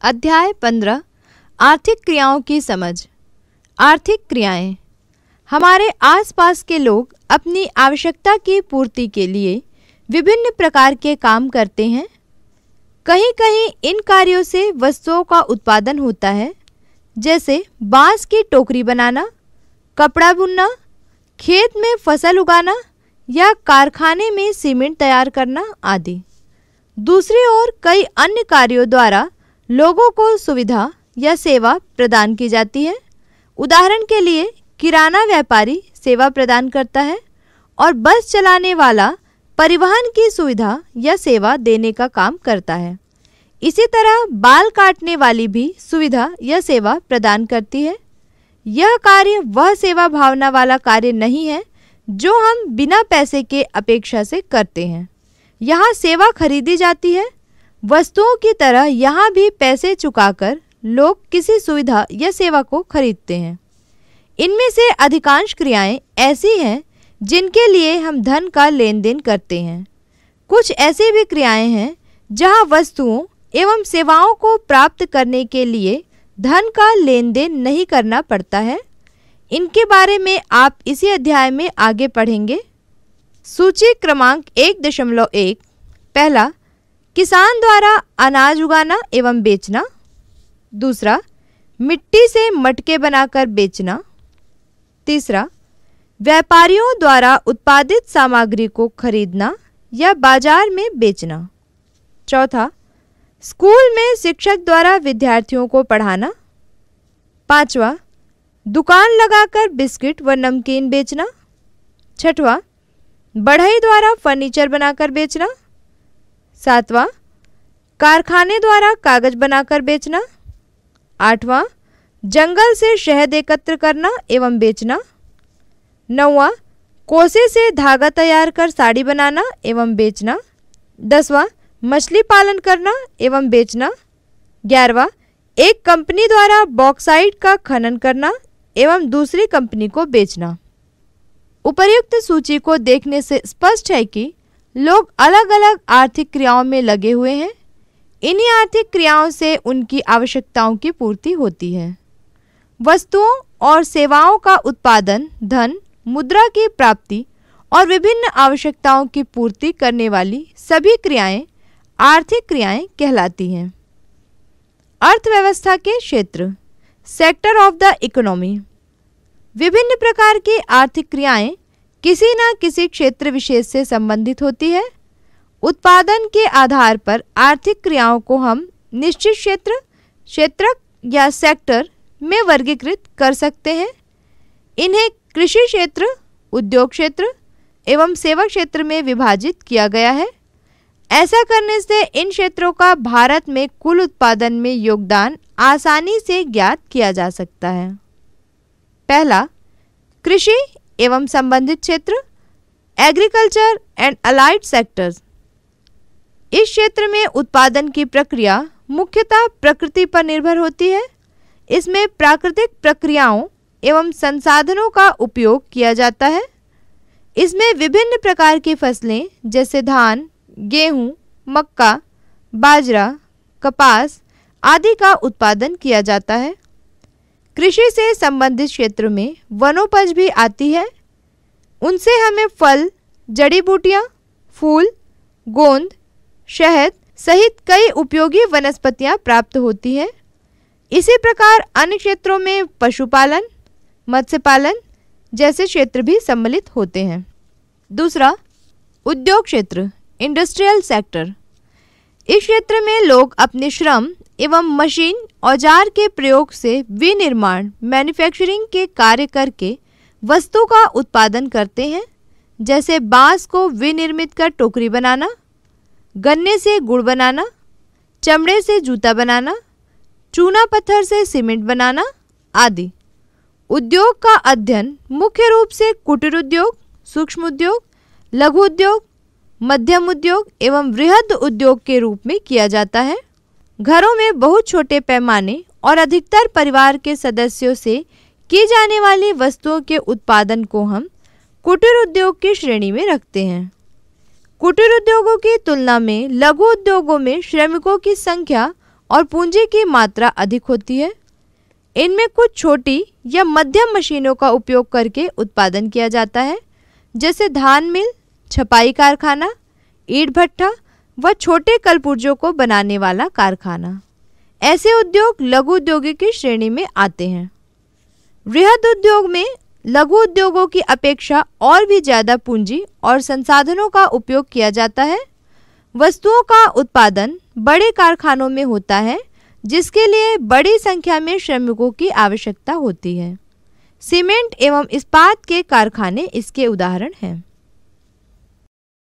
अध्याय 15 आर्थिक क्रियाओं की समझ। आर्थिक क्रियाएं। हमारे आसपास के लोग अपनी आवश्यकता की पूर्ति के लिए विभिन्न प्रकार के काम करते हैं। कहीं कहीं इन कार्यों से वस्तुओं का उत्पादन होता है, जैसे बांस की टोकरी बनाना, कपड़ा बुनना, खेत में फसल उगाना या कारखाने में सीमेंट तैयार करना आदि। दूसरी ओर कई अन्य कार्यों द्वारा लोगों को सुविधा या सेवा प्रदान की जाती है। उदाहरण के लिए किराना व्यापारी सेवा प्रदान करता है और बस चलाने वाला परिवहन की सुविधा या सेवा देने का काम करता है। इसी तरह बाल काटने वाली भी सुविधा या सेवा प्रदान करती है। यह कार्य वह सेवा भावना वाला कार्य नहीं है जो हम बिना पैसे के अपेक्षा से करते हैं। यहाँ सेवा खरीदी जाती है। वस्तुओं की तरह यहाँ भी पैसे चुकाकर लोग किसी सुविधा या सेवा को खरीदते हैं। इनमें से अधिकांश क्रियाएं ऐसी हैं जिनके लिए हम धन का लेन देन करते हैं। कुछ ऐसी भी क्रियाएं हैं जहां वस्तुओं एवं सेवाओं को प्राप्त करने के लिए धन का लेन देन नहीं करना पड़ता है। इनके बारे में आप इसी अध्याय में आगे पढ़ेंगे। सूची क्रमांक 1.1। पहला, किसान द्वारा अनाज उगाना एवं बेचना। दूसरा, मिट्टी से मटके बनाकर बेचना। तीसरा, व्यापारियों द्वारा उत्पादित सामग्री को खरीदना या बाजार में बेचना। चौथा, स्कूल में शिक्षक द्वारा विद्यार्थियों को पढ़ाना। पांचवा, दुकान लगाकर बिस्किट व नमकीन बेचना। छठवां, बढ़ई द्वारा फर्नीचर बनाकर बेचना। सातवां, कारखाने द्वारा कागज बनाकर बेचना। आठवां, जंगल से शहद एकत्र करना एवं बेचना। नौवां, कोसे से धागा तैयार कर साड़ी बनाना एवं बेचना। 10वां, मछली पालन करना एवं बेचना। 11वां, एक कंपनी द्वारा बॉक्साइट का खनन करना एवं दूसरी कंपनी को बेचना। उपर्युक्त सूची को देखने से स्पष्ट है कि लोग अलग अलग आर्थिक क्रियाओं में लगे हुए हैं। इन्हीं आर्थिक क्रियाओं से उनकी आवश्यकताओं की पूर्ति होती है। वस्तुओं और सेवाओं का उत्पादन, धन, मुद्रा की प्राप्ति और विभिन्न आवश्यकताओं की पूर्ति करने वाली सभी क्रियाएं आर्थिक क्रियाएं कहलाती हैं। अर्थव्यवस्था के क्षेत्र, सेक्टर ऑफ द इकोनॉमी। विभिन्न प्रकार की आर्थिक क्रियाएं किसी न किसी क्षेत्र विशेष से संबंधित होती है। उत्पादन के आधार पर आर्थिक क्रियाओं को हम निश्चित क्षेत्र, क्षेत्रक या सेक्टर में वर्गीकृत कर सकते हैं। इन्हें कृषि क्षेत्र, उद्योग क्षेत्र एवं सेवा क्षेत्र में विभाजित किया गया है। ऐसा करने से इन क्षेत्रों का भारत में कुल उत्पादन में योगदान आसानी से ज्ञात किया जा सकता है। पहला, कृषि एवं संबंधित क्षेत्र, एग्रीकल्चर एंड अलाइड सेक्टर्स। इस क्षेत्र में उत्पादन की प्रक्रिया मुख्यतः प्रकृति पर निर्भर होती है। इसमें प्राकृतिक प्रक्रियाओं एवं संसाधनों का उपयोग किया जाता है। इसमें विभिन्न प्रकार की फसलें जैसे धान, गेहूं, मक्का, बाजरा, कपास आदि का उत्पादन किया जाता है। कृषि से संबंधित क्षेत्र में वनोपज भी आती है। उनसे हमें फल, जड़ी बूटियां, फूल, गोंद, शहद सहित कई उपयोगी वनस्पतियां प्राप्त होती हैं। इसी प्रकार अन्य क्षेत्रों में पशुपालन, मत्स्य पालन जैसे क्षेत्र भी सम्मिलित होते हैं। दूसरा, उद्योग क्षेत्र, इंडस्ट्रियल सेक्टर। इस क्षेत्र में लोग अपने श्रम एवं मशीन औजार के प्रयोग से विनिर्माण, मैन्युफैक्चरिंग के कार्य करके वस्तु का उत्पादन करते हैं, जैसे बांस को विनिर्मित कर टोकरी बनाना, गन्ने से गुड़ बनाना, चमड़े से जूता बनाना, चूना पत्थर से सीमेंट बनाना आदि। उद्योग का अध्ययन मुख्य रूप से कुटीर उद्योग, सूक्ष्म उद्योग, लघु उद्योग, मध्यम उद्योग एवं वृहद उद्योग के रूप में किया जाता है। घरों में बहुत छोटे पैमाने और अधिकतर परिवार के सदस्यों से की जाने वाली वस्तुओं के उत्पादन को हम कुटीर उद्योग की श्रेणी में रखते हैं। कुटीर उद्योगों की तुलना में लघु उद्योगों में श्रमिकों की संख्या और पूंजी की मात्रा अधिक होती है। इनमें कुछ छोटी या मध्यम मशीनों का उपयोग करके उत्पादन किया जाता है, जैसे धान मिल, छपाई कारखाना, ईंट भट्ठा व छोटे कलपुर्जों को बनाने वाला कारखाना। ऐसे उद्योग लघु उद्योगों की श्रेणी में आते हैं। वृहद उद्योग में लघु उद्योगों की अपेक्षा और भी ज़्यादा पूंजी और संसाधनों का उपयोग किया जाता है। वस्तुओं का उत्पादन बड़े कारखानों में होता है, जिसके लिए बड़ी संख्या में श्रमिकों की आवश्यकता होती है। सीमेंट एवं इस्पात के कारखाने इसके उदाहरण हैं।